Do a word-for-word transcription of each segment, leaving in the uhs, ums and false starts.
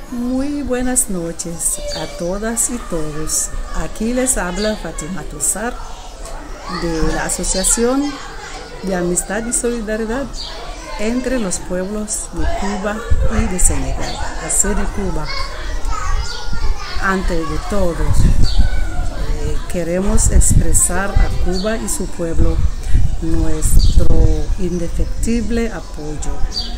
Muy buenas noches a todas y todos. Aquí les habla Fátima Tosar de la Asociación de Amistad y Solidaridad entre los pueblos de Cuba y de Senegal, así de Cuba. Antes de todo, eh, queremos expresar a Cuba y su pueblo nuestro indefectible apoyo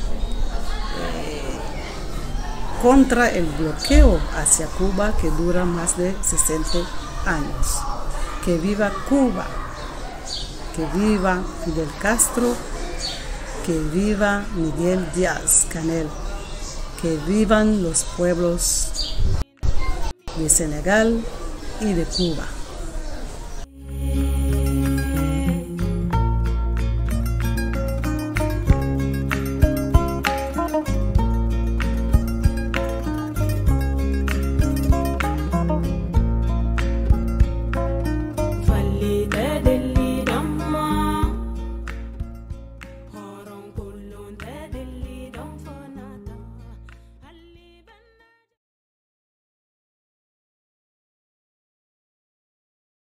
contra el bloqueo hacia Cuba que dura más de sesenta años. Que viva Cuba, que viva Fidel Castro, que viva Miguel Díaz-Canel, que vivan los pueblos de Senegal y de Cuba.